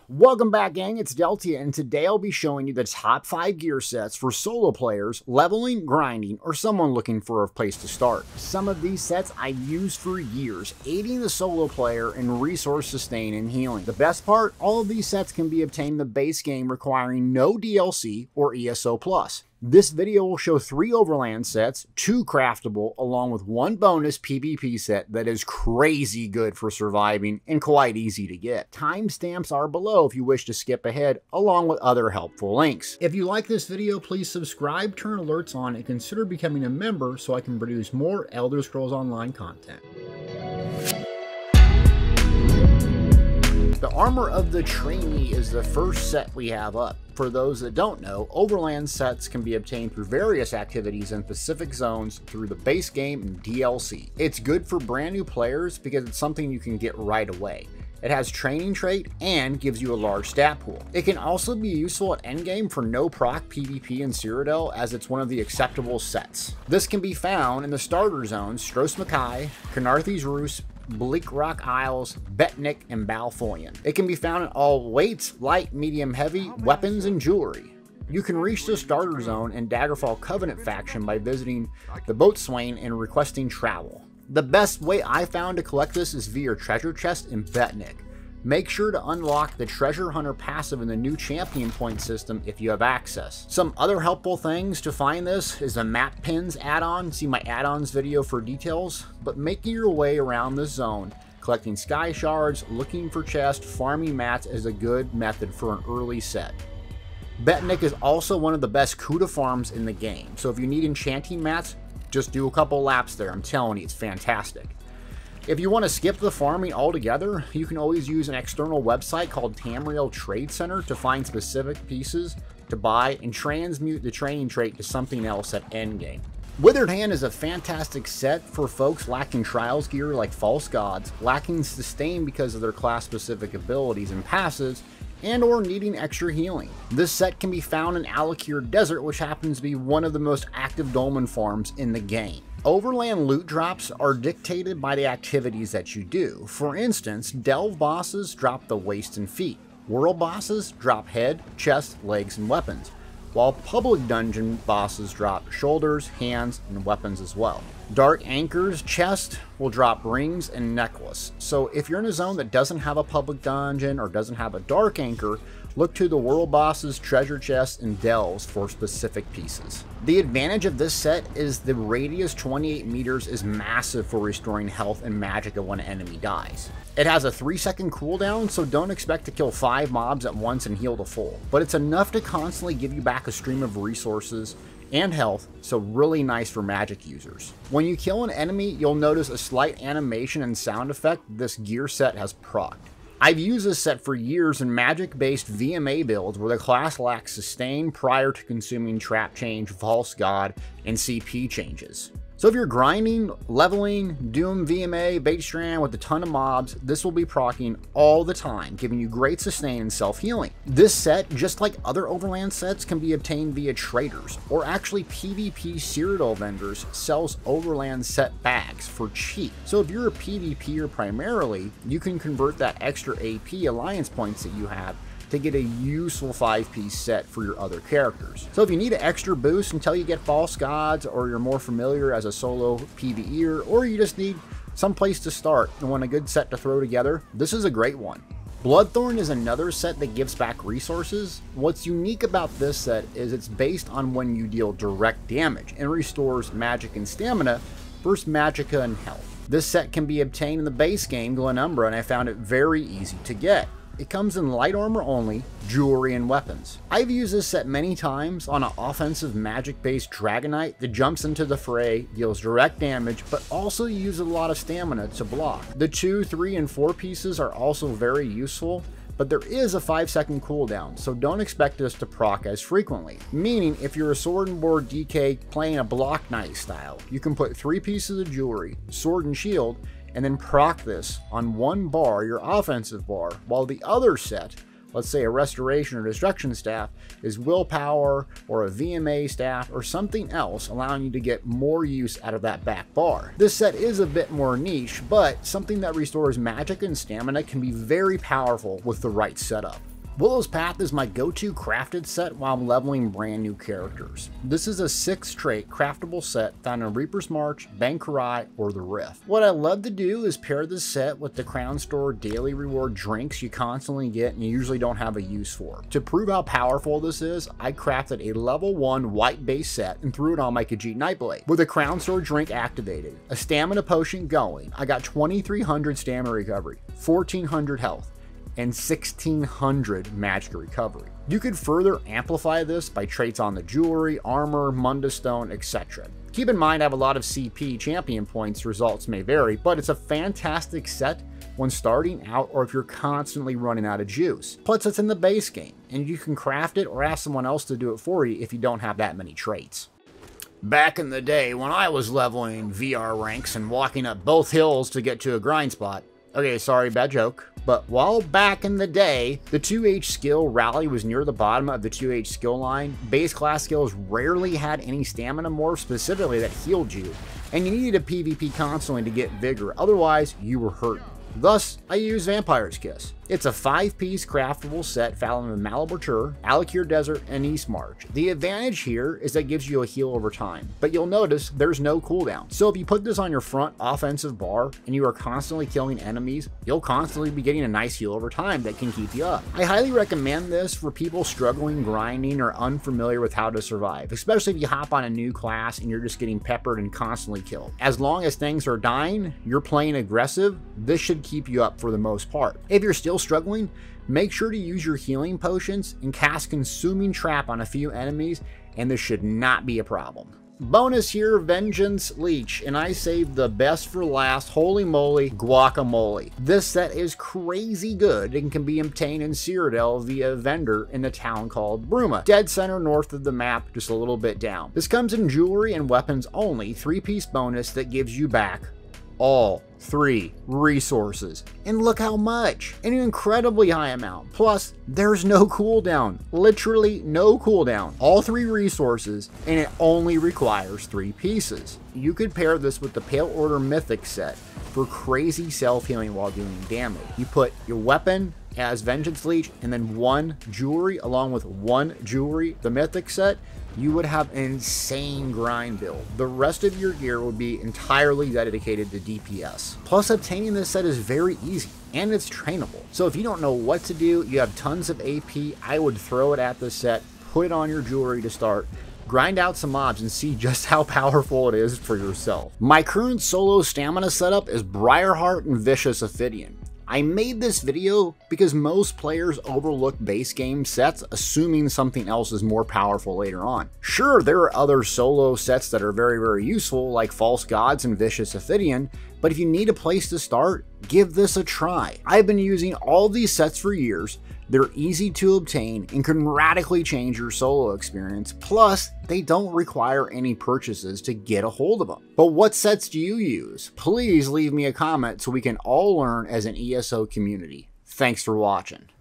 Welcome back, gang. It's Deltia, and today I'll be showing you the top 5 gear sets for solo players, leveling, grinding, or someone looking for a place to start. Some of these sets I've used for years, aiding the solo player in resource sustain and healing. The best part, all of these sets can be obtained in the base game requiring no DLC or ESO+. This video will show 3 overland sets, 2 craftable, along with 1 bonus PvP set that is crazy good for surviving and quite easy to get. Timestamps are below if you wish to skip ahead, along with other helpful links. If you like this video, please subscribe, turn alerts on, and consider becoming a member so I can produce more Elder Scrolls Online content. The Armor of the Trainee is the first set we have up. For those that don't know, overland sets can be obtained through various activities in Pacific zones through the base game and DLC. It's good for brand new players because it's something you can get right away. It has training trait and gives you a large stat pool. It can also be useful at endgame for no proc PvP in Cyrodiil, as it's one of the acceptable sets. This can be found in the starter zones Stros M'Kai, Khenarthi's Roost, Bleak Rock Isles, Betnik, and Balfoyan. It can be found in all weights, light, medium, heavy, weapons, and jewelry. You can reach the starter zone in Daggerfall Covenant faction by visiting the Boatswain and requesting travel. The best way I found to collect this is via your treasure chest in Betnik. Make sure to unlock the Treasure Hunter passive in the new champion point system if you have access. Some other helpful things to find this is the Map Pins add-on. See my add-ons video for details. But making your way around this zone, collecting sky shards, looking for chests, farming mats is a good method for an early set. Betnik is also one of the best Kuda farms in the game, so if you need enchanting mats, just do a couple laps there. I'm telling you, it's fantastic. If you want to skip the farming altogether, you can always use an external website called Tamriel Trade Center to find specific pieces to buy and transmute the training trait to something else at endgame. Withered Hand is a fantastic set for folks lacking trials gear like False Gods, lacking sustain because of their class-specific abilities and passives, and or needing extra healing. This set can be found in Alakir Desert, which happens to be one of the most active dolmen farms in the game. Overland loot drops are dictated by the activities that you do. For instance, Delve bosses drop the waist and feet. World bosses drop head, chest, legs, and weapons, while public dungeon bosses drop shoulders, hands, and weapons as well. Dark Anchor's chest will drop rings and necklace. So if you're in a zone that doesn't have a public dungeon or doesn't have a Dark Anchor, look to the world bosses, treasure chests, and delves for specific pieces. The advantage of this set is the radius 28 meters is massive for restoring health and magicka when an enemy dies. It has a 3-second cooldown, so don't expect to kill 5 mobs at once and heal to full, but it's enough to constantly give you back a stream of resources and health, so really nice for magic users. When you kill an enemy, you'll notice a slight animation and sound effect this gear set has procced. I've used this set for years in magic-based VMA builds where the class lacks sustain prior to consuming Trap Change, False God, and CP changes. So if you're grinding, leveling, doing VMA, Bait Strand with a ton of mobs, this will be proccing all the time, giving you great sustain and self-healing. This set, just like other overland sets, can be obtained via traders, or actually PvP Cyrodiil vendors sells overland set bags for cheap. So if you're a PvPer primarily, you can convert that extra AP alliance points that you have to get a useful 5-piece set for your other characters. So if you need an extra boost until you get False Gods, or you're more familiar as a solo PvEer, or you just need some place to start and want a good set to throw together, this is a great one. Bloodthorn is another set that gives back resources. What's unique about this set is it's based on when you deal direct damage and restores magic and stamina versus magicka and health. This set can be obtained in the base game Glenumbra, and I found it very easy to get. It comes in light armor only, jewelry, and weapons. I've used this set many times on an offensive magic-based Dragonite that jumps into the fray, deals direct damage, but also uses a lot of stamina to block. The 2, 3, and 4 pieces are also very useful, but there is a 5-second cooldown, so don't expect this to proc as frequently. Meaning, if you're a sword and board DK playing a block knight style, you can put 3 pieces of jewelry, sword and shield, and then proc this on one bar, your offensive bar, while the other set, let's say a restoration or destruction staff, is willpower or a VMA staff or something else, allowing you to get more use out of that back bar. This set is a bit more niche, but something that restores magic and stamina can be very powerful with the right setup. Willow's Path is my go-to crafted set while I'm leveling brand new characters. This is a 6-trait craftable set found in Reaper's March, Bankurai, or the Rift. What I love to do is pair this set with the Crown Store daily reward drinks you constantly get and you usually don't have a use for. To prove how powerful this is, I crafted a level 1 white base set and threw it on my Khajiit Nightblade. With a Crown Store drink activated, a stamina potion going, I got 2300 stamina recovery, 1400 health, and 1600 magic recovery. You could further amplify this by traits on the jewelry, armor, Mundus Stone, etc. Keep in mind I have a lot of CP champion points, results may vary, but it's a fantastic set when starting out or if you're constantly running out of juice. Plus it's in the base game, and you can craft it or ask someone else to do it for you if you don't have that many traits. Back in the day when I was leveling VR ranks and walking up both hills to get to a grind spot, okay, sorry, bad joke. But while back in the day, the 2H skill rally was near the bottom of the 2H skill line, base class skills rarely had any stamina morph specifically that healed you, and you needed a PvP constantly to get vigor, otherwise you were hurting. Thus, I use Vampire's Kiss. It's a 5-piece craftable set found in Malabar, Alakir Desert, and East March. The advantage here is that it gives you a heal over time, but you'll notice there's no cooldown. So if you put this on your front offensive bar and you are constantly killing enemies, you'll constantly be getting a nice heal over time that can keep you up. I highly recommend this for people struggling, grinding, or unfamiliar with how to survive, especially if you hop on a new class and you're just getting peppered and constantly killed. As long as things are dying, you're playing aggressive, this should keep you up for the most part. If you're still struggling, make sure to use your healing potions and cast Consuming Trap on a few enemies, and this should not be a problem. Bonus here, Vengeance Leech, and I saved the best for last. Holy moly, guacamole. This set is crazy good and can be obtained in Cyrodiil via a vendor in the town called Bruma, dead center north of the map, just a little bit down. This comes in jewelry and weapons only, 3-piece bonus that gives you back all 3 resources, and look how much, an incredibly high amount. Plus there's no cooldown, literally no cooldown, all 3 resources, and it only requires 3 pieces. You could pair this with the Pale Order Mythic set for crazy self-healing while doing damage. You put your weapon as Vengeance Leech and then 1 jewelry along with 1 jewelry, the Mythic set, you would have an insane grind build. The rest of your gear would be entirely dedicated to DPS. Plus, obtaining this set is very easy and it's trainable. So if you don't know what to do, you have tons of AP, I would throw it at this set, put it on your jewelry to start, grind out some mobs and see just how powerful it is for yourself. My current solo stamina setup is Briarheart and Vicious Ophidian. I made this video because most players overlook base game sets, assuming something else is more powerful later on. Sure, there are other solo sets that are very useful, like False Gods and Vicious Ophidian, but if you need a place to start, give this a try. I've been using all these sets for years. They're easy to obtain and can radically change your solo experience, plus they don't require any purchases to get a hold of them. But what sets do you use? Please leave me a comment so we can all learn as an ESO community. Thanks for watching.